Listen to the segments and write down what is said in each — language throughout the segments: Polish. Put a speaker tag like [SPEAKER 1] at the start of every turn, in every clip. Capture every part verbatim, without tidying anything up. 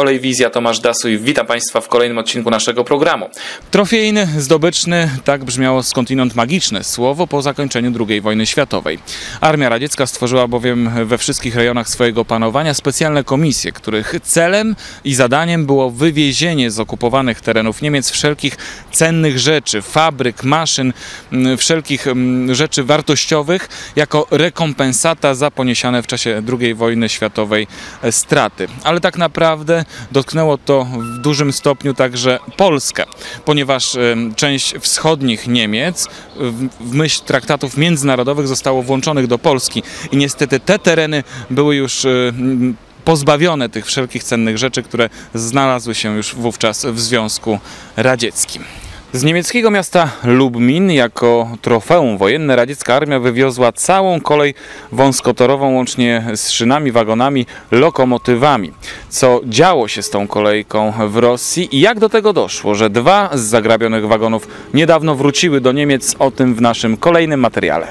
[SPEAKER 1] Kolejwizja, Tomasz Dasuj. Witam Państwa w kolejnym odcinku naszego programu.
[SPEAKER 2] Trofejny, zdobyczny, tak brzmiało skądinąd magiczne słowo po zakończeniu drugiej wojny światowej. Armia radziecka stworzyła bowiem we wszystkich rejonach swojego panowania specjalne komisje, których celem i zadaniem było wywiezienie z okupowanych terenów Niemiec wszelkich cennych rzeczy, fabryk, maszyn, wszelkich rzeczy wartościowych jako rekompensata za poniesione w czasie drugiej wojny światowej straty. Ale tak naprawdę dotknęło to w dużym stopniu także Polskę, ponieważ część wschodnich Niemiec w myśl traktatów międzynarodowych zostało włączonych do Polski i niestety te tereny były już pozbawione tych wszelkich cennych rzeczy, które znalazły się już wówczas w Związku Radzieckim. Z niemieckiego miasta Lubmin jako trofeum wojenne radziecka armia wywiozła całą kolej wąskotorową łącznie z szynami, wagonami, lokomotywami. Co działo się z tą kolejką w Rosji i jak do tego doszło, że dwa z zagrabionych wagonów niedawno wróciły do Niemiec, o tym w naszym kolejnym materiale.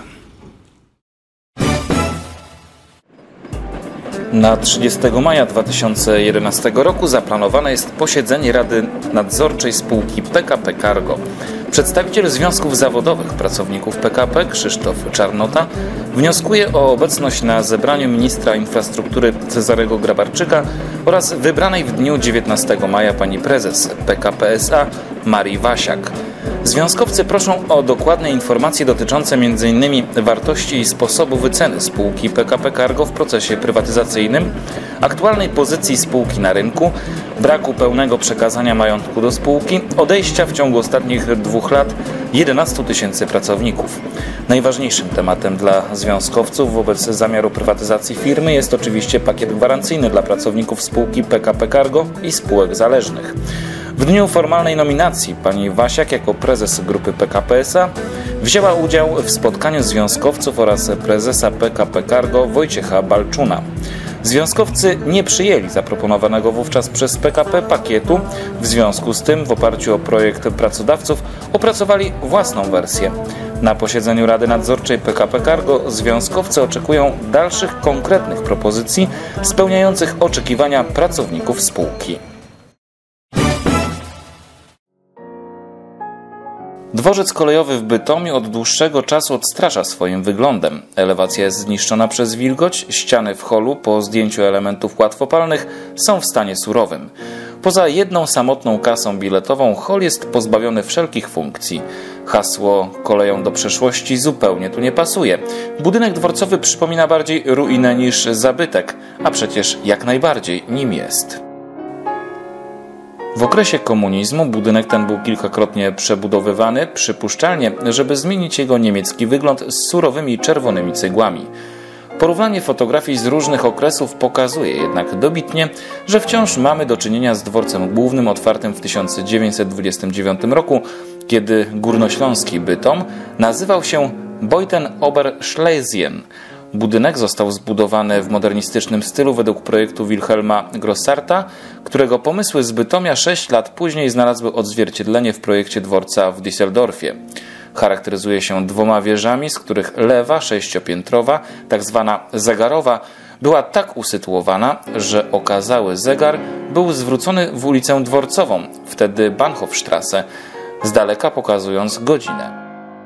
[SPEAKER 2] Na trzydziestego maja dwa tysiące jedenastego roku zaplanowane jest posiedzenie Rady Nadzorczej spółki P K P Cargo. Przedstawiciel związków zawodowych pracowników P K P, Krzysztof Czarnota, wnioskuje o obecność na zebraniu ministra infrastruktury Cezarego Grabarczyka oraz wybranej w dniu dziewiętnastego maja pani prezes P K P S A Marii Wasiak. Związkowcy proszą o dokładne informacje dotyczące między innymi wartości i sposobu wyceny spółki P K P Cargo w procesie prywatyzacyjnym, aktualnej pozycji spółki na rynku, braku pełnego przekazania majątku do spółki, odejścia w ciągu ostatnich dwóch lat jedenastu tysięcy pracowników. Najważniejszym tematem dla związkowców wobec zamiaru prywatyzacji firmy jest oczywiście pakiet gwarancyjny dla pracowników spółki P K P Cargo i spółek zależnych. W dniu formalnej nominacji pani Wasiak jako prezes grupy P K P S A wzięła udział w spotkaniu związkowców oraz prezesa P K P Cargo Wojciecha Balczuna. Związkowcy nie przyjęli zaproponowanego wówczas przez P K P pakietu, w związku z tym w oparciu o projekt pracodawców opracowali własną wersję. Na posiedzeniu Rady Nadzorczej P K P Cargo związkowcy oczekują dalszych konkretnych propozycji spełniających oczekiwania pracowników spółki. Dworzec kolejowy w Bytomiu od dłuższego czasu odstrasza swoim wyglądem. Elewacja jest zniszczona przez wilgoć, ściany w holu po zdjęciu elementów łatwopalnych są w stanie surowym. Poza jedną samotną kasą biletową hol jest pozbawiony wszelkich funkcji. Hasło koleją do przeszłości zupełnie tu nie pasuje. Budynek dworcowy przypomina bardziej ruinę niż zabytek, a przecież jak najbardziej nim jest. W okresie komunizmu budynek ten był kilkakrotnie przebudowywany, przypuszczalnie, żeby zmienić jego niemiecki wygląd z surowymi czerwonymi cegłami. Porównanie fotografii z różnych okresów pokazuje jednak dobitnie, że wciąż mamy do czynienia z dworcem głównym otwartym w tysiąc dziewięćset dwudziestym dziewiątym roku, kiedy górnośląski Bytom nazywał się Beuthen-Oberschlesien. Budynek został zbudowany w modernistycznym stylu według projektu Wilhelma Grossarta, którego pomysły z Bytomia sześć lat później znalazły odzwierciedlenie w projekcie dworca w Düsseldorfie. Charakteryzuje się dwoma wieżami, z których lewa, sześciopiętrowa, tak zwana zegarowa, była tak usytuowana, że okazały zegar był zwrócony w ulicę Dworcową, wtedy Bahnhofstrasse, z daleka pokazując godzinę.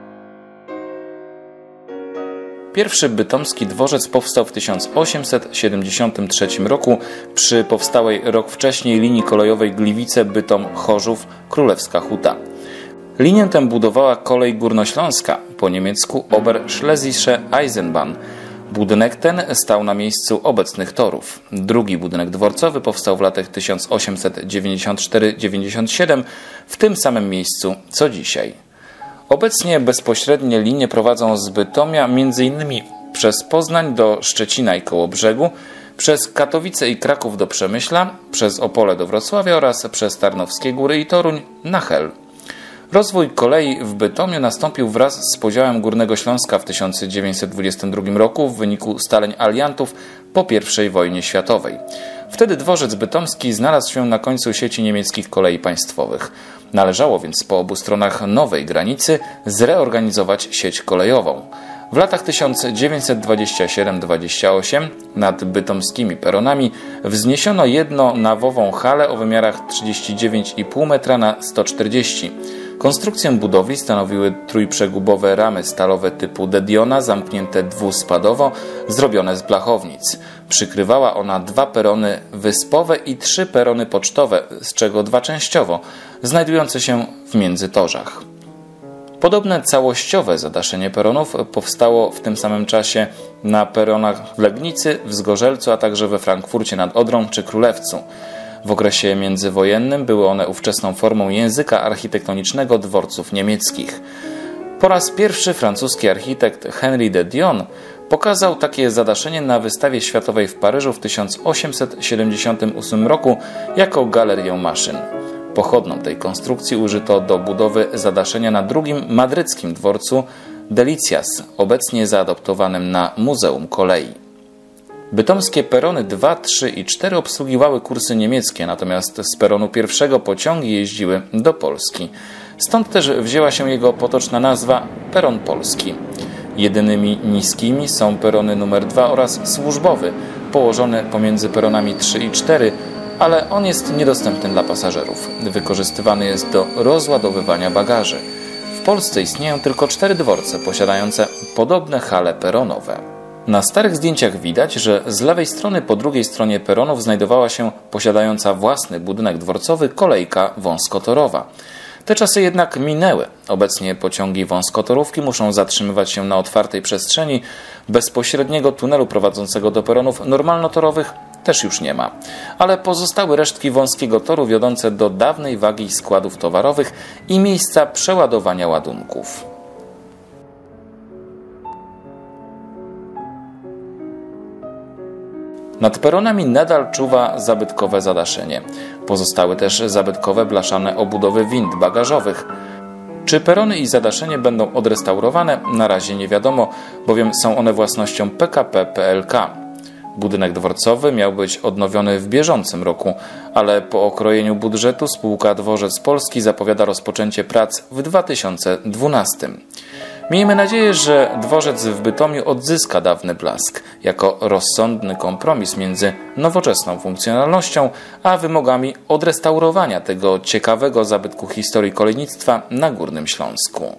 [SPEAKER 2] Pierwszy bytomski dworzec powstał w tysiąc osiemset siedemdziesiątym trzecim roku przy powstałej rok wcześniej linii kolejowej Gliwice-Bytom-Chorzów-Królewska Huta. Linię tę budowała kolej górnośląska, po niemiecku Oberschlesische Eisenbahn. Budynek ten stał na miejscu obecnych torów. Drugi budynek dworcowy powstał w latach tysiąc osiemset dziewięćdziesiąt cztery do dziewięćdziesiąt siedem w tym samym miejscu co dzisiaj. Obecnie bezpośrednie linie prowadzą z Bytomia między innymi przez Poznań do Szczecina i Kołobrzegu, przez Katowice i Kraków do Przemyśla, przez Opole do Wrocławia oraz przez Tarnowskie Góry i Toruń na Hel. Rozwój kolei w Bytomiu nastąpił wraz z podziałem Górnego Śląska w tysiąc dziewięćset dwudziestym drugim roku w wyniku ustaleń aliantów po pierwszej wojnie światowej. Wtedy dworzec bytomski znalazł się na końcu sieci niemieckich kolei państwowych. Należało więc po obu stronach nowej granicy zreorganizować sieć kolejową. W latach tysiąc dziewięćset dwudziestym siódmym do dwudziestego ósmego nad bytomskimi peronami wzniesiono jednonawową halę o wymiarach trzydzieści dziewięć i pół metra na sto czterdzieści. Konstrukcję budowli stanowiły trójprzegubowe ramy stalowe typu De Diona, zamknięte dwuspadowo, zrobione z blachownic. Przykrywała ona dwa perony wyspowe i trzy perony pocztowe, z czego dwa częściowo, znajdujące się w międzytorzach. Podobne całościowe zadaszenie peronów powstało w tym samym czasie na peronach w Legnicy, w Zgorzelcu, a także we Frankfurcie nad Odrą czy Królewcu. W okresie międzywojennym były one ówczesną formą języka architektonicznego dworców niemieckich. Po raz pierwszy francuski architekt Henri de Dion pokazał takie zadaszenie na wystawie światowej w Paryżu w tysiąc osiemset siedemdziesiątym ósmym roku jako galerię maszyn. Pochodną tej konstrukcji użyto do budowy zadaszenia na drugim madryckim dworcu Delicias, obecnie zaadoptowanym na Muzeum Kolei. Bytomskie perony dwa, trzy i cztery obsługiwały kursy niemieckie, natomiast z peronu pierwszego pociągi jeździły do Polski. Stąd też wzięła się jego potoczna nazwa peron polski. Jedynymi niskimi są perony numer dwa oraz służbowy, położony pomiędzy peronami trzy i cztery, ale on jest niedostępny dla pasażerów. Wykorzystywany jest do rozładowywania bagaży. W Polsce istnieją tylko cztery dworce posiadające podobne hale peronowe. Na starych zdjęciach widać, że z lewej strony po drugiej stronie peronów znajdowała się posiadająca własny budynek dworcowy kolejka wąskotorowa. Te czasy jednak minęły. Obecnie pociągi wąskotorówki muszą zatrzymywać się na otwartej przestrzeni. Bezpośredniego tunelu prowadzącego do peronów normalnotorowych też już nie ma. Ale pozostały resztki wąskiego toru wiodące do dawnej wagi składów towarowych i miejsca przeładowania ładunków. Nad peronami nadal czuwa zabytkowe zadaszenie. Pozostały też zabytkowe blaszane obudowy wind bagażowych. Czy perony i zadaszenie będą odrestaurowane? Na razie nie wiadomo, bowiem są one własnością P K P P L K. Budynek dworcowy miał być odnowiony w bieżącym roku, ale po okrojeniu budżetu spółka Dworzec Polski zapowiada rozpoczęcie prac w dwa tysiące dwunastym. Miejmy nadzieję, że dworzec w Bytomiu odzyska dawny blask, jako rozsądny kompromis między nowoczesną funkcjonalnością a wymogami odrestaurowania tego ciekawego zabytku historii kolejnictwa na Górnym Śląsku.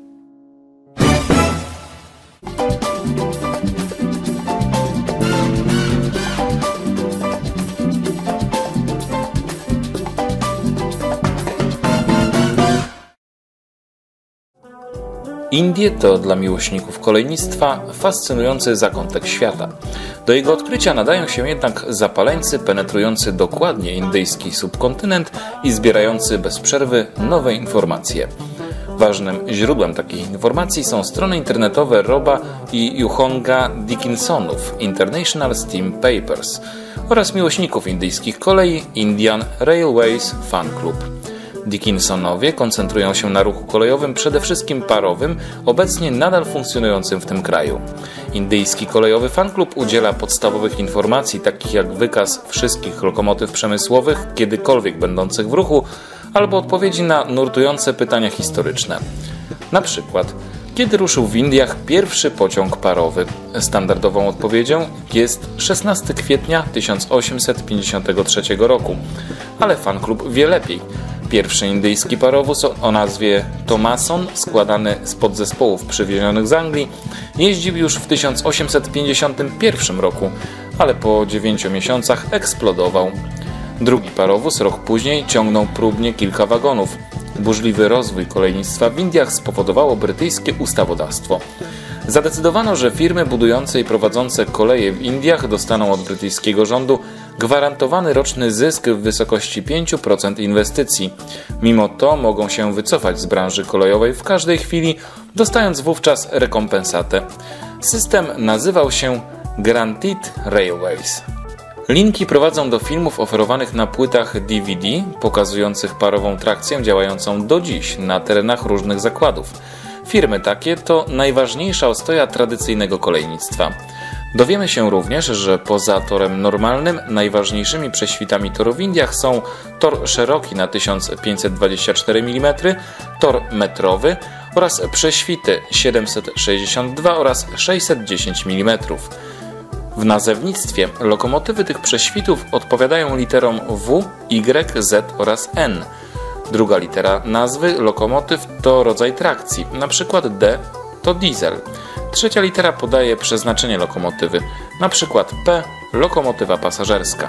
[SPEAKER 2] Indie to dla miłośników kolejnictwa fascynujący zakątek świata. Do jego odkrycia nadają się jednak zapaleńcy penetrujący dokładnie indyjski subkontynent i zbierający bez przerwy nowe informacje. Ważnym źródłem takich informacji są strony internetowe Roba i Yuhonga Dickinsonów International Steam Papers oraz miłośników indyjskich kolei Indian Railways Fan Club. Dickinsonowie koncentrują się na ruchu kolejowym przede wszystkim parowym, obecnie nadal funkcjonującym w tym kraju. Indyjski kolejowy fanklub udziela podstawowych informacji, takich jak wykaz wszystkich lokomotyw przemysłowych, kiedykolwiek będących w ruchu, albo odpowiedzi na nurtujące pytania historyczne. Na przykład, kiedy ruszył w Indiach pierwszy pociąg parowy? Standardową odpowiedzią jest szesnastego kwietnia tysiąc osiemset pięćdziesiątego trzeciego roku. Ale fanklub wie lepiej. Pierwszy indyjski parowóz o nazwie Thomason, składany z podzespołów przywiezionych z Anglii, jeździł już w tysiąc osiemset pięćdziesiątym pierwszym roku, ale po dziewięciu miesiącach eksplodował. Drugi parowóz rok później ciągnął próbnie kilka wagonów. Burzliwy rozwój kolejnictwa w Indiach spowodowało brytyjskie ustawodawstwo. Zadecydowano, że firmy budujące i prowadzące koleje w Indiach dostaną od brytyjskiego rządu gwarantowany roczny zysk w wysokości pięć procent inwestycji. Mimo to mogą się wycofać z branży kolejowej w każdej chwili, dostając wówczas rekompensatę. System nazywał się Guaranteed Railways. Linki prowadzą do filmów oferowanych na płytach D V D, pokazujących parową trakcję działającą do dziś na terenach różnych zakładów. Firmy takie to najważniejsza ostoja tradycyjnego kolejnictwa. Dowiemy się również, że poza torem normalnym najważniejszymi prześwitami toru w Indiach są tor szeroki na tysiąc pięćset dwadzieścia cztery milimetry, tor metrowy oraz prześwity siedemset sześćdziesiąt dwa oraz sześćset dziesięć milimetrów. W nazewnictwie lokomotywy tych prześwitów odpowiadają literom W, Y, Z oraz N. Druga litera nazwy lokomotyw to rodzaj trakcji, np. D to diesel. Trzecia litera podaje przeznaczenie lokomotywy, np. P lokomotywa pasażerska.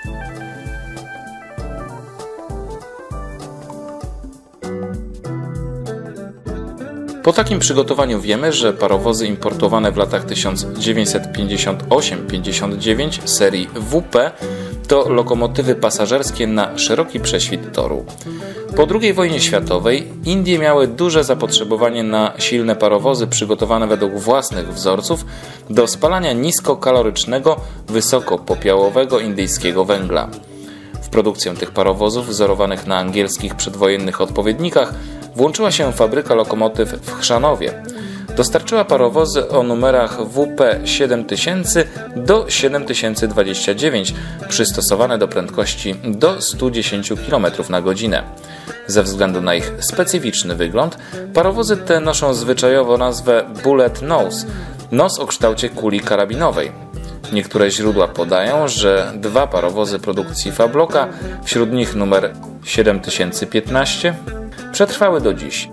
[SPEAKER 2] Po takim przygotowaniu wiemy, że parowozy importowane w latach tysiąc dziewięćset pięćdziesiąt osiem pięćdziesiąt dziewięć serii W P to lokomotywy pasażerskie na szeroki prześwit toru. Po drugiej wojnie światowej Indie miały duże zapotrzebowanie na silne parowozy przygotowane według własnych wzorców do spalania niskokalorycznego, wysokopopiołowego indyjskiego węgla. W produkcję tych parowozów wzorowanych na angielskich przedwojennych odpowiednikach włączyła się fabryka lokomotyw w Chrzanowie. Dostarczyła parowozy o numerach W P siedem tysięcy do siedem tysięcy dwadzieścia dziewięć, przystosowane do prędkości do stu dziesięciu kilometrów na godzinę. Ze względu na ich specyficzny wygląd, parowozy te noszą zwyczajowo nazwę Bullet Nose, nos o kształcie kuli karabinowej. Niektóre źródła podają, że dwa parowozy produkcji Fabloka, wśród nich numer siedem tysięcy piętnaście, przetrwały do dziś.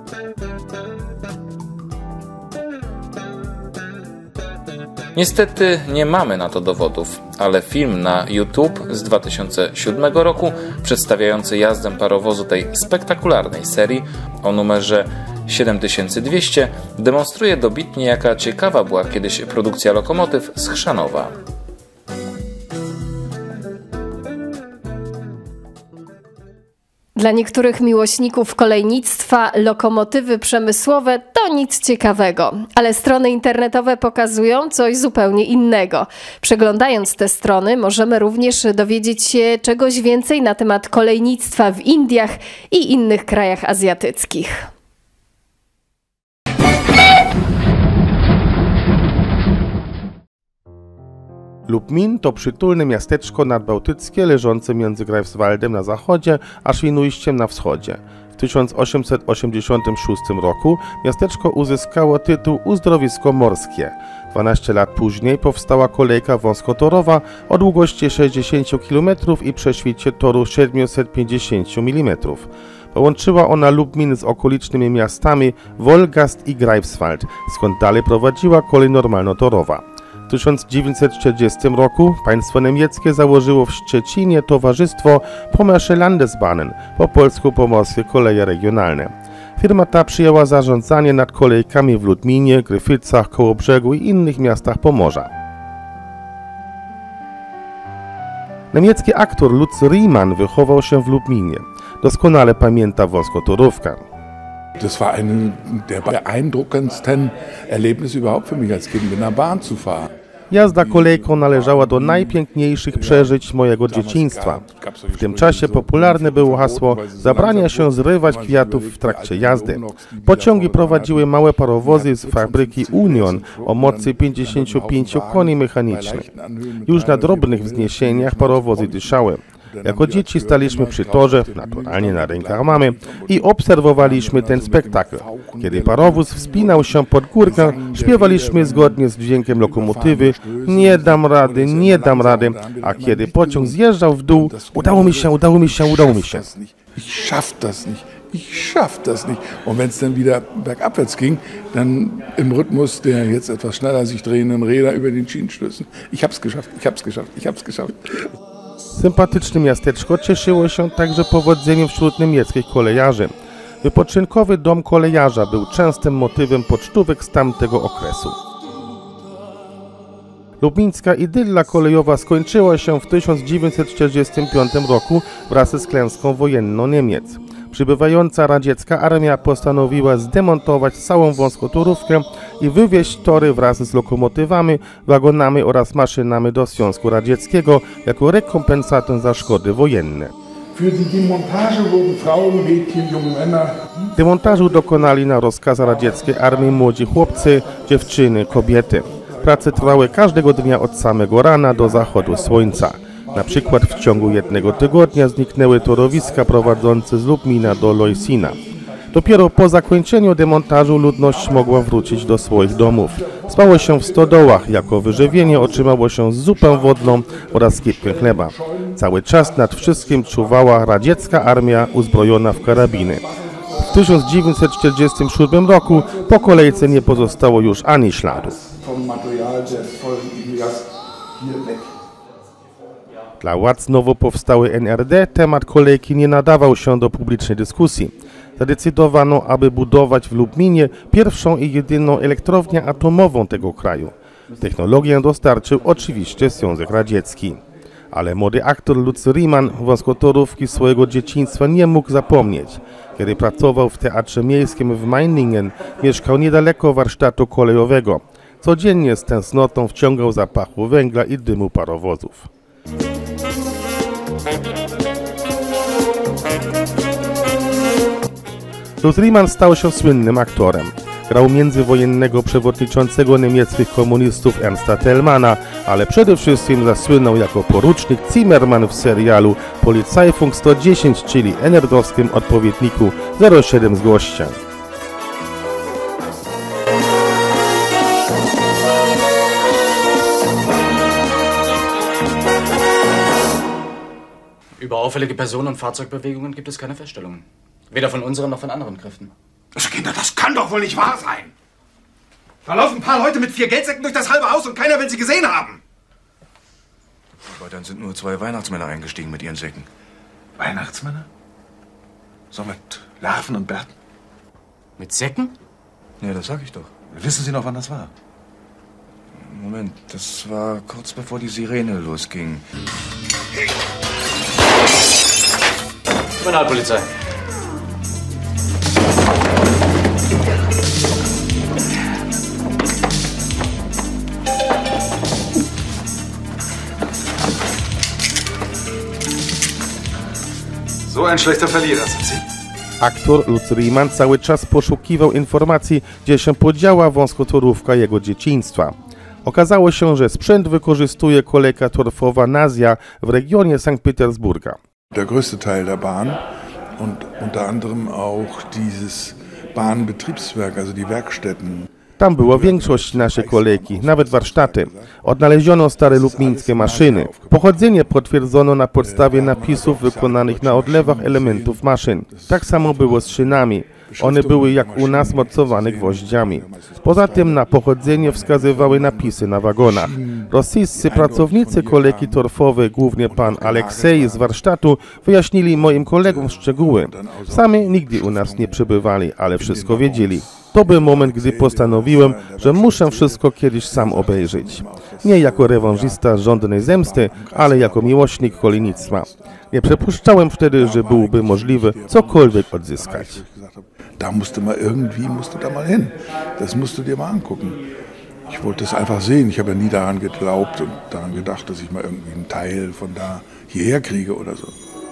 [SPEAKER 2] Niestety nie mamy na to dowodów, ale film na YouTube z dwa tysiące siódmego roku przedstawiający jazdę parowozu tej spektakularnej serii o numerze siedem tysięcy dwieście demonstruje dobitnie, jaka ciekawa była kiedyś produkcja lokomotyw z Chrzanowa.
[SPEAKER 3] Dla niektórych miłośników kolejnictwa lokomotywy przemysłowe to nic ciekawego, ale strony internetowe pokazują coś zupełnie innego. Przeglądając te strony możemy również dowiedzieć się czegoś więcej na temat kolejnictwa w Indiach i innych krajach azjatyckich.
[SPEAKER 4] Lubmin to przytulne miasteczko nadbałtyckie leżące między Greifswaldem na zachodzie a Świnoujściem na wschodzie. W tysiąc osiemset osiemdziesiątym szóstym roku miasteczko uzyskało tytuł uzdrowisko morskie. dwanaście lat później powstała kolejka wąskotorowa o długości sześćdziesięciu kilometrów i prześwicie toru siedmiuset pięćdziesięciu milimetrów. Połączyła ona Lubmin z okolicznymi miastami Wolgast i Greifswald, skąd dalej prowadziła kolej normalnotorowa. W tysiąc dziewięćset czterdziestym roku państwo niemieckie założyło w Szczecinie towarzystwo Pommersche Landesbahnen, po polsku Pomorskie Koleje Regionalne. Firma ta przyjęła zarządzanie nad kolejkami w Ludminie, Gryficach, Kołobrzegu i innych miastach Pomorza. Niemiecki aktor Lutz Riemann wychował się w Lubminie. Doskonale pamięta wąskotorówkę.
[SPEAKER 5] Das war eine der beeindruckendsten Erlebnisse überhaupt für mich als Kind, mit einer Bahn zu fahren.
[SPEAKER 4] Jazda kolejką należała do najpiękniejszych przeżyć mojego dzieciństwa. W tym czasie popularne było hasło zabrania się zrywać kwiatów w trakcie jazdy. Pociągi prowadziły małe parowozy z fabryki Union o mocy pięćdziesięciu pięciu koni mechanicznych. Już na drobnych wzniesieniach parowozy dyszały. Jako dzieci staliśmy przy torze, naturalnie na rękach mamy, i obserwowaliśmy ten spektakl. Kiedy parowóz wspinał się pod górkę, śpiewaliśmy zgodnie z dźwiękiem lokomotywy nie dam rady, nie dam rady, a kiedy pociąg zjeżdżał w dół, udało mi się, udało mi się, udało mi się.
[SPEAKER 5] Ich schaff das nicht. Ich schaff das nicht. Und wenn es dann wieder bergabwärts ging, dann im Rhythmus der jetzt etwas schneller sich drehenden Räder über den Schienenstößen. Ich hab's geschafft, ich hab's geschafft, ich hab's geschafft.
[SPEAKER 4] Sympatyczne miasteczko cieszyło się także powodzeniem wśród niemieckich kolejarzy. Wypoczynkowy dom kolejarza był częstym motywem pocztówek z tamtego okresu. Lubmińska idylla kolejowa skończyła się w tysiąc dziewięćset czterdziestym piątym roku wraz z klęską wojenną Niemiec. Przybywająca radziecka armia postanowiła zdemontować całą wąskotorówkę i wywieźć tory wraz z lokomotywami, wagonami oraz maszynami do Związku Radzieckiego jako rekompensatę za szkody wojenne. Demontażu dokonali na rozkaz radzieckiej armii młodzi chłopcy, dziewczyny, kobiety. Prace trwały każdego dnia od samego rana do zachodu słońca. Na przykład w ciągu jednego tygodnia zniknęły torowiska prowadzące z Lubmina do Loisina. Dopiero po zakończeniu demontażu ludność mogła wrócić do swoich domów. Spało się w stodołach, jako wyżywienie otrzymało się zupę wodną oraz kiepkę chleba. Cały czas nad wszystkim czuwała radziecka armia uzbrojona w karabiny. W tysiąc dziewięćset czterdziestym siódmym roku po kolejce nie pozostało już ani śladu. Dla władz nowo powstałej N R D temat kolejki nie nadawał się do publicznej dyskusji. Zadecydowano, aby budować w Lubminie pierwszą i jedyną elektrownię atomową tego kraju. Technologię dostarczył oczywiście Związek Radziecki. Ale młody aktor Lutz Riemann wąskotorówki swojego dzieciństwa nie mógł zapomnieć. Kiedy pracował w Teatrze Miejskim w Meiningen, mieszkał niedaleko warsztatu kolejowego. Codziennie z tęsknotą wciągał zapachu węgla i dymu parowozów. Lutz Riemann stał się słynnym aktorem. Grał międzywojennego przewodniczącego niemieckich komunistów Ernsta Thälmanna, ale przede wszystkim zasłynął jako porucznik Zimmermann w serialu Polizeifunk sto dziesięć, czyli en er dowskim odpowiedniku zero siedem z gościem.
[SPEAKER 6] Über auffällige Personen- und Fahrzeugbewegungen gibt es keine Feststellungen. Weder von unseren noch von anderen Kräften.
[SPEAKER 7] Also Kinder, das kann doch wohl nicht wahr sein. Da laufen ein paar Leute mit vier Geldsäcken durch das halbe Haus und keiner will sie gesehen haben.
[SPEAKER 8] Aber dann sind nur zwei Weihnachtsmänner eingestiegen mit ihren Säcken.
[SPEAKER 7] Weihnachtsmänner? So mit Larven und Bärten?
[SPEAKER 6] Mit Säcken?
[SPEAKER 8] Ja, das sag ich doch.
[SPEAKER 7] Wissen Sie noch, wann das war?
[SPEAKER 8] Moment, das war kurz bevor die Sirene losging.
[SPEAKER 6] Kriminalpolizei.
[SPEAKER 7] So ein schlechter Verlierer sind Sie.
[SPEAKER 4] Aktor Lutz Riemann cały czas poszukiwał informacji, gdzie się podziała wąskotorówka jego dzieciństwa. Okazało się, że sprzęt wykorzystuje kolejka torfowa Nazja w regionie Sankt Petersburga.
[SPEAKER 5] Der größte Teil der Bahn und unter anderem auch dieses Bahnbetriebswerk, also die Werkstätten.
[SPEAKER 4] Tam była większość naszej kolejki, nawet warsztaty. Odnaleziono stare lubmińskie maszyny. Pochodzenie potwierdzono na podstawie napisów wykonanych na odlewach elementów maszyn. Tak samo było z szynami. One były jak u nas mocowane gwoździami. Poza tym na pochodzenie wskazywały napisy na wagonach. Rosyjscy pracownicy kolejki torfowej, głównie pan Aleksej z warsztatu, wyjaśnili moim kolegom szczegóły. Sami nigdy u nas nie przebywali, ale wszystko wiedzieli. To był moment, gdy postanowiłem, że muszę wszystko kiedyś sam obejrzeć. Nie jako rewanżysta żądnej zemsty, ale jako miłośnik kolejnictwa. Nie przypuszczałem wtedy, że byłoby możliwe cokolwiek odzyskać.
[SPEAKER 5] Da musste mal irgendwie, musst du da mal hin. Das musst du dir mal angucken. Ich wollte es einfach sehen. Ich habe ja nie daran geglaubt und daran gedacht, dass ich mal irgendwie einen Teil von da hierher kriege oder so.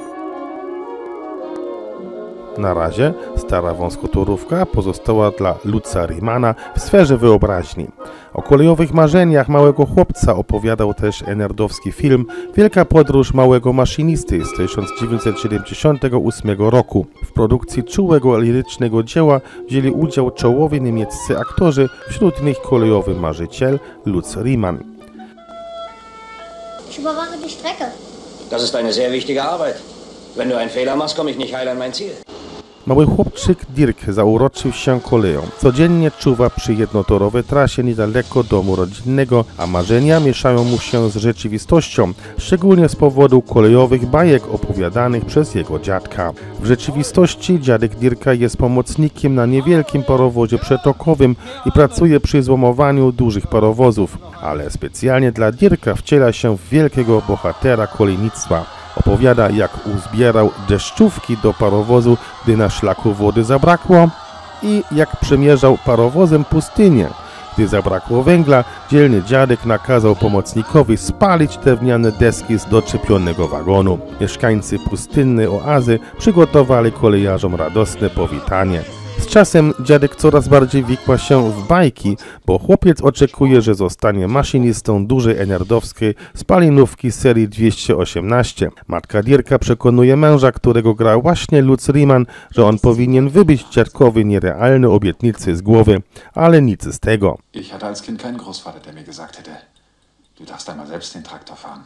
[SPEAKER 4] Na razie stara wąskotorówka pozostała dla Lutza Riemanna w sferze wyobraźni. O kolejowych marzeniach małego chłopca opowiadał też enerdowski film Wielka podróż małego maszynisty z tysiąc dziewięćset siedemdziesiątego ósmego roku. W produkcji czułego lirycznego dzieła wzięli udział czołowi niemieccy aktorzy, wśród nich kolejowy marzyciel Lutz Riemann.
[SPEAKER 9] Ich überwache die Strecke.
[SPEAKER 10] Das ist eine sehr wichtige Arbeit. Wenn du einen Fehler machst, komme ich nicht heil an mein Ziel.
[SPEAKER 4] Mały chłopczyk Dirk zauroczył się koleją. Codziennie czuwa przy jednotorowej trasie niedaleko domu rodzinnego, a marzenia mieszają mu się z rzeczywistością, szczególnie z powodu kolejowych bajek opowiadanych przez jego dziadka. W rzeczywistości dziadek Dirka jest pomocnikiem na niewielkim parowozie przetokowym i pracuje przy złomowaniu dużych parowozów, ale specjalnie dla Dirka wciela się w wielkiego bohatera kolejnictwa. Opowiada, jak uzbierał deszczówki do parowozu, gdy na szlaku wody zabrakło, i jak przemierzał parowozem pustynię. Gdy zabrakło węgla, dzielny dziadek nakazał pomocnikowi spalić drewniane deski z doczepionego wagonu. Mieszkańcy pustynnej oazy przygotowali kolejarzom radosne powitanie. Z Tymczasem dziadek coraz bardziej wikła się w bajki, bo chłopiec oczekuje, że zostanie maszynistą dużej enerdowskiej spalinówki serii dwieście osiemnaście. Matka Dirka przekonuje męża, którego gra właśnie Lutz Riemann, że on powinien wybić dziadkowi nierealne obietnice z głowy, ale nic z tego.
[SPEAKER 9] Ich hatte als Kind keinen Großvater, der mir gesagt hätte, du darfst einmal selbst den Traktor fahren.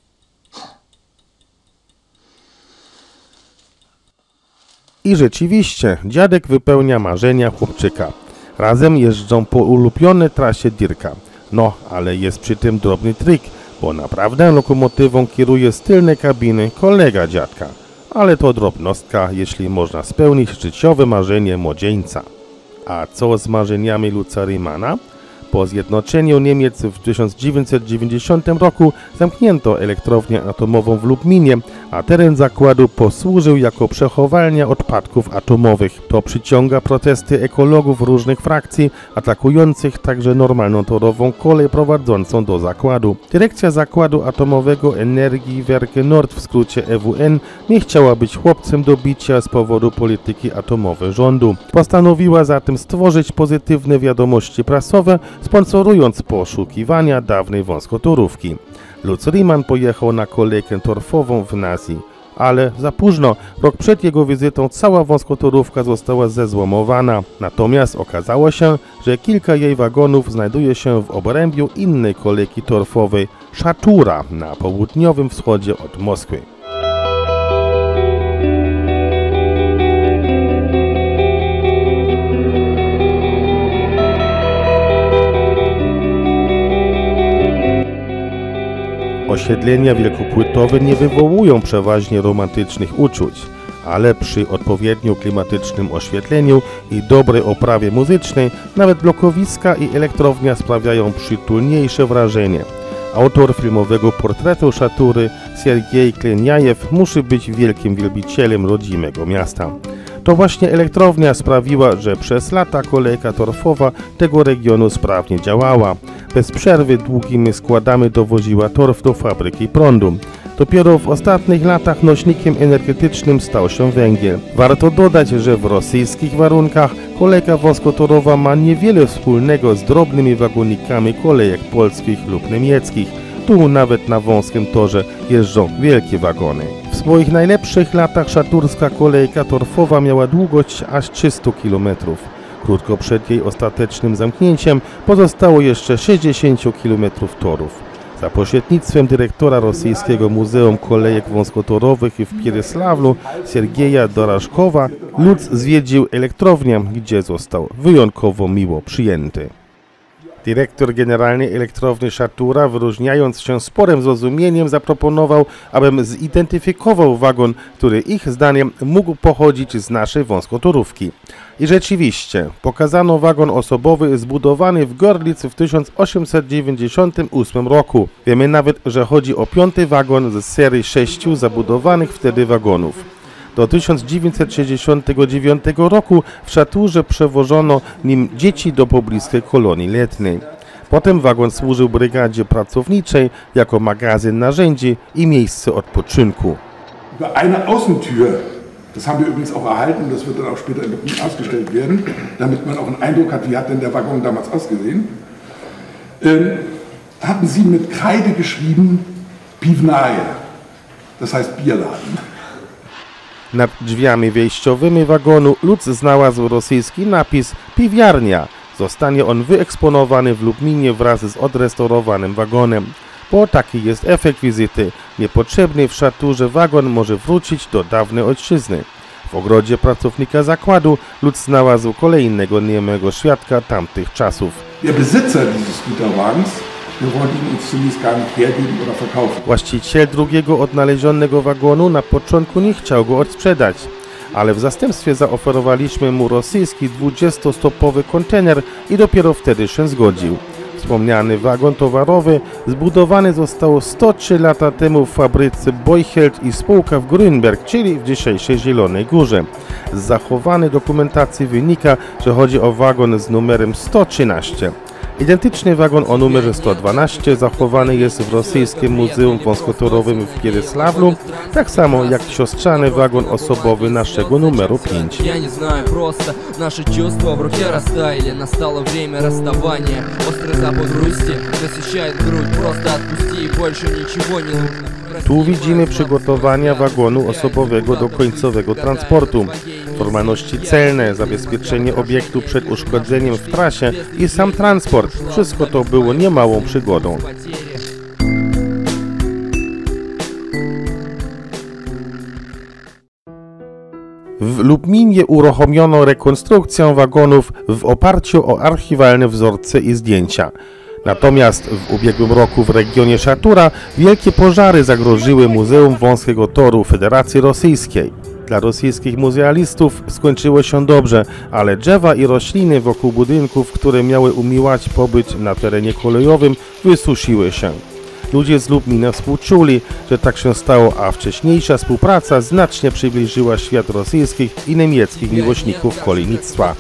[SPEAKER 4] I rzeczywiście, dziadek wypełnia marzenia chłopczyka. Razem jeżdżą po ulubionej trasie Dirka. No, ale jest przy tym drobny trik, bo naprawdę lokomotywą kieruje z tylnej kabiny kolega dziadka. Ale to drobnostka, jeśli można spełnić życiowe marzenie młodzieńca. A co z marzeniami Lutza Riemanna? Po zjednoczeniu Niemiec w tysiąc dziewięćset dziewięćdziesiątym roku zamknięto elektrownię atomową w Lubminie, a teren zakładu posłużył jako przechowalnia odpadków atomowych. To przyciąga protesty ekologów różnych frakcji, atakujących także normalną torową kolej prowadzącą do zakładu. Dyrekcja Zakładu Atomowego Energiewerke Nord, w skrócie E W N, nie chciała być chłopcem do bicia z powodu polityki atomowej rządu. Postanowiła zatem stworzyć pozytywne wiadomości prasowe, sponsorując poszukiwania dawnej wąskotorówki. Lutz Riemann pojechał na kolejkę torfową w Nazji, ale za późno. Rok przed jego wizytą cała wąskotorówka została zezłomowana. Natomiast okazało się, że kilka jej wagonów znajduje się w obrębiu innej kolejki torfowej, Szatura, na południowym wschodzie od Moskwy. Osiedlenia wielkopłytowe nie wywołują przeważnie romantycznych uczuć, ale przy odpowiednim klimatycznym oświetleniu i dobrej oprawie muzycznej nawet blokowiska i elektrownia sprawiają przytulniejsze wrażenie. Autor filmowego portretu Szatury, Sergiej Kleniajew, musi być wielkim wielbicielem rodzimego miasta. To właśnie elektrownia sprawiła, że przez lata kolejka torfowa tego regionu sprawnie działała. Bez przerwy długimi składami dowoziła torf do fabryki prądu. Dopiero w ostatnich latach nośnikiem energetycznym stał się węgiel. Warto dodać, że w rosyjskich warunkach kolejka wąskotorowa ma niewiele wspólnego z drobnymi wagonikami kolejek polskich lub niemieckich. Tu nawet na wąskim torze jeżdżą wielkie wagony. W swoich najlepszych latach szaturska kolejka torfowa miała długość aż trzysta kilometrów. Krótko przed jej ostatecznym zamknięciem pozostało jeszcze sześćdziesiąt kilometrów torów. Za pośrednictwem dyrektora rosyjskiego Muzeum Kolejek Wąskotorowych w Pierysławlu, Sergieja Doraszkowa, Lutz zwiedził elektrownię, gdzie został wyjątkowo miło przyjęty. Dyrektor generalny elektrowni Szatura, wyróżniając się sporym zrozumieniem, zaproponował, abym zidentyfikował wagon, który ich zdaniem mógł pochodzić z naszej wąskotorówki. I rzeczywiście, pokazano wagon osobowy zbudowany w Görlitz w tysiąc osiemset dziewięćdziesiątym ósmym roku. Wiemy nawet, że chodzi o piąty wagon z serii sześciu zabudowanych wtedy wagonów. Do tysiąc dziewięćset sześćdziesiątego dziewiątego roku w Szaturze przewożono nim dzieci do pobliskiej kolonii letniej. Potem wagon służył brygadzie pracowniczej jako magazyn narzędzi i miejsce odpoczynku.
[SPEAKER 5] Über eine Außentür, das haben wir übrigens auch erhalten, das wird dann auch später in Berlin ausgestellt werden, damit man auch einen Eindruck hat, wie hat denn der Waggon damals ausgesehen, ähm, hatten sie mit Kreide geschrieben, Piwnaje, das heißt Bierladen.
[SPEAKER 4] Nad drzwiami wejściowymi wagonu Lutz znalazł rosyjski napis Piwiarnia. Zostanie on wyeksponowany w Lublinie wraz z odrestaurowanym wagonem. Bo taki jest efekt wizyty. Niepotrzebny w Szaturze wagon może wrócić do dawnej ojczyzny. W ogrodzie pracownika zakładu Lutz znalazł kolejnego niemego świadka tamtych czasów.
[SPEAKER 5] Der Besitzer dieses Güterwagens, wir wollten ihn uns zunächst gar nicht hergeben oder verkaufen.
[SPEAKER 4] Właściciel drugiego odnalezionego wagonu na początku nie chciał go odsprzedać, ale w zastępstwie zaoferowaliśmy mu rosyjski dwudziestostopowy kontener i dopiero wtedy się zgodził. Wspomniany wagon towarowy zbudowany został sto trzy lata temu w fabryce Boycheld i spółka w Grünberg, czyli w dzisiejszej Zielonej Górze. Z zachowanej dokumentacji wynika, że chodzi o wagon z numerem sto trzynaście. Identyczny wagon o numerze sto dwanaście zachowany jest w rosyjskim Muzeum Wąskotorowym w Pierysławlu, tak samo jak siostrzany wagon osobowy naszego numeru pięć.
[SPEAKER 11] Наши чувства в руке растаяли, настало время расставания. Острый запах грусти насыщает грудь, просто отпусти и больше ничего не нужно.
[SPEAKER 4] Tu widzimy przygotowania wagonu osobowego do końcowego transportu, formalności celne, zabezpieczenie obiektu przed uszkodzeniem w trasie i sam transport. Wszystko to było niemałą przygodą. W Lubminie uruchomiono rekonstrukcję wagonów w oparciu o archiwalne wzorce i zdjęcia. Natomiast w ubiegłym roku w regionie Szatura wielkie pożary zagroziły Muzeum Wąskiego Toru Federacji Rosyjskiej. Dla rosyjskich muzealistów skończyło się dobrze, ale drzewa i rośliny wokół budynków, które miały umiłać pobyt na terenie kolejowym, wysuszyły się. Ludzie z Lubmina współczuli, że tak się stało, a wcześniejsza współpraca znacznie przybliżyła świat rosyjskich i niemieckich miłośników kolejnictwa.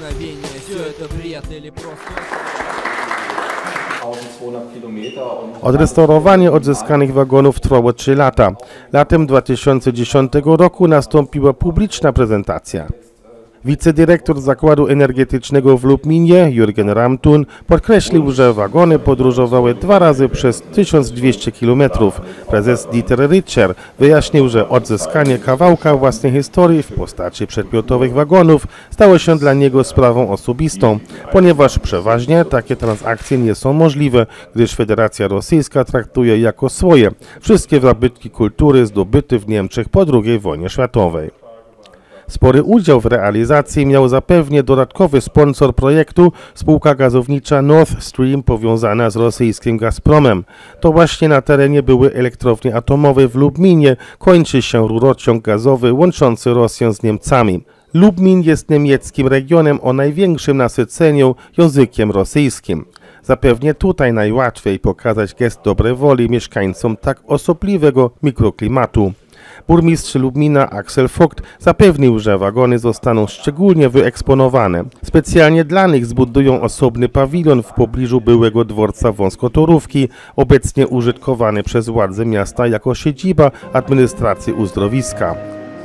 [SPEAKER 4] Odrestaurowanie odzyskanych wagonów trwało trzy lata. Latem dwa tysiące dziesiątego roku nastąpiła publiczna prezentacja. Wicedyrektor Zakładu Energetycznego w Lubminie, Jürgen Ramtun, podkreślił, że wagony podróżowały dwa razy przez tysiąc dwieście kilometrów. Prezes Dieter Richer wyjaśnił, że odzyskanie kawałka własnej historii w postaci przedmiotowych wagonów stało się dla niego sprawą osobistą, ponieważ przeważnie takie transakcje nie są możliwe, gdyż Federacja Rosyjska traktuje jako swoje wszystkie zabytki kultury zdobyte w Niemczech po drugiej wojnie światowej. Spory udział w realizacji miał zapewnie dodatkowy sponsor projektu, spółka gazownicza Nord Stream powiązana z rosyjskim Gazpromem. To właśnie na terenie były elektrowni atomowej w Lubminie kończy się rurociąg gazowy łączący Rosję z Niemcami. Lubmin jest niemieckim regionem o największym nasyceniu językiem rosyjskim. Zapewnie tutaj najłatwiej pokazać gest dobrej woli mieszkańcom tak osobliwego mikroklimatu. Burmistrz Lubmina Axel Vogt zapewnił, że wagony zostaną szczególnie wyeksponowane. Specjalnie dla nich zbudują osobny pawilon w pobliżu byłego dworca Wąskotorówki, obecnie użytkowany przez władze miasta jako siedziba administracji uzdrowiska.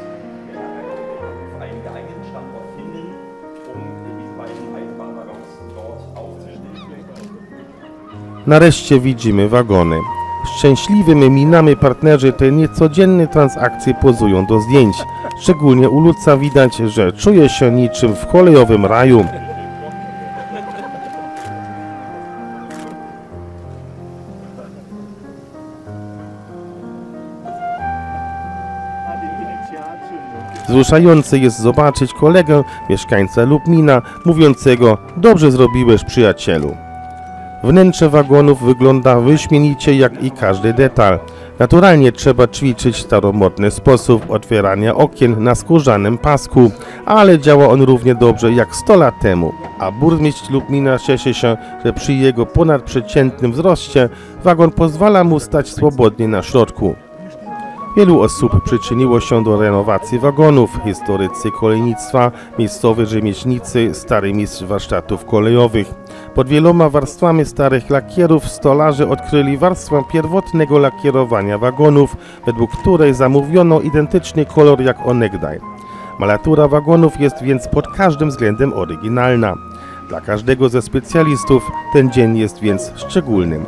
[SPEAKER 4] Nareszcie widzimy wagony. Szczęśliwymi minami partnerzy tej niecodziennej transakcji pozują do zdjęć. Szczególnie u Lutza widać, że czuje się niczym w kolejowym raju. Wzruszające jest zobaczyć kolegę, mieszkańca Lubmina, mówiącego: dobrze zrobiłeś, przyjacielu. Wnętrze wagonów wygląda wyśmienicie jak i każdy detal. Naturalnie trzeba ćwiczyć staromodny sposób otwierania okien na skórzanym pasku, ale działa on równie dobrze jak sto lat temu. A burmistrz Lubmina cieszy się, że przy jego ponadprzeciętnym wzroście wagon pozwala mu stać swobodnie na środku. Wielu osób przyczyniło się do renowacji wagonów, historycy kolejnictwa, miejscowi rzemieślnicy, stary mistrz warsztatów kolejowych. Pod wieloma warstwami starych lakierów stolarze odkryli warstwę pierwotnego lakierowania wagonów, według której zamówiono identyczny kolor jak onegdaj. Malatura wagonów jest więc pod każdym względem oryginalna. Dla każdego ze specjalistów ten dzień jest więc szczególnym.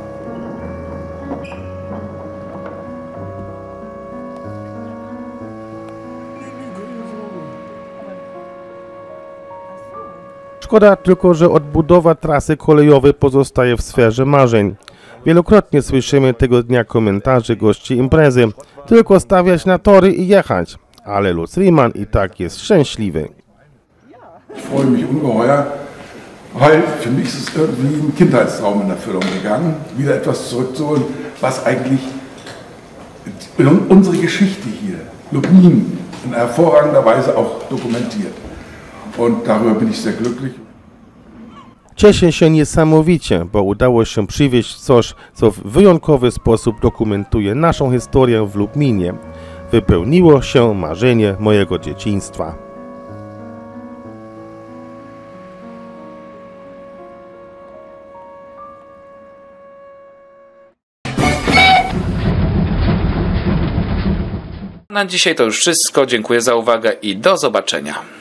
[SPEAKER 4] Szkoda tylko, że odbudowa trasy kolejowej pozostaje w sferze marzeń. Wielokrotnie słyszymy tego dnia komentarze gości imprezy. Tylko stawiać na tory i jechać. Ale Lutz Riemann i tak jest szczęśliwy.
[SPEAKER 5] Ich freue mich ungeheuer, weil für mich ist es irgendwie ein Kindheitstraum in Erfüllung gegangen, wieder etwas zurückzuholen, was eigentlich unsere Geschichte hier, Lubmin, in hervorragender Weise auch dokumentiert. Und darüber bin ich sehr glücklich.
[SPEAKER 4] Cieszę się niesamowicie, bo udało się przywieźć coś, co w wyjątkowy sposób dokumentuje naszą historię w Lubminie. Wypełniło się marzenie mojego dzieciństwa.
[SPEAKER 2] Na dzisiaj to już wszystko. Dziękuję za uwagę i do zobaczenia.